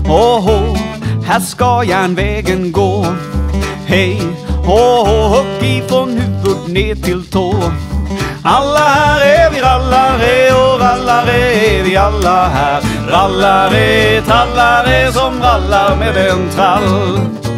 Ho, här ska järnvägen gå. Hej, ho, höck ifrån huvud ner till tå. Alla här är vi rallare och rallare är vi alla här. Rallare, tallare som rallar med en trall.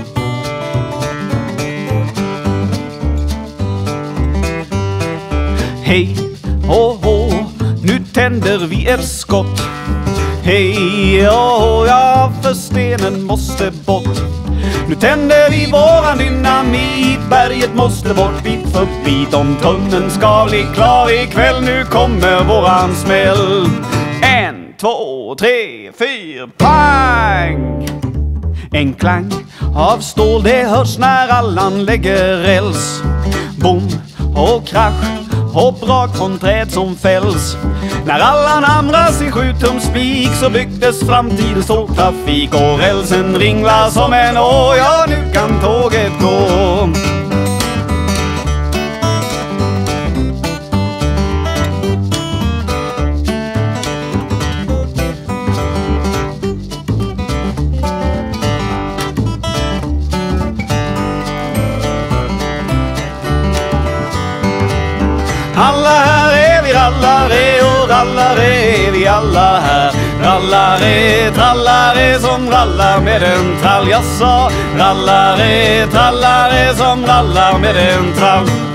Hej, ho, nu tänder vi ett skott. Hej, ja, för stenen måste bort. Nu tänder vi våran dynamit. Berget måste bort bit för bit. Om tunneln ska bli klar ikväll, nu kommer våran smäll. 1, 2, 3, 4, pang! En klang av stål, det hörs när Allan lägger räls. Bom och krasch och brak från träd som fälls. När Allan hamras i 7-tums spik så byggdes framtidens tågtrafik. Och rälsen ringlar som en å, ja nu kan tåget gå. Alla här är vi rallare och rallare är vi alla här. Rallare, trallare som rallar med en trall. Jag sa rallare, trallare som rallar med en trall.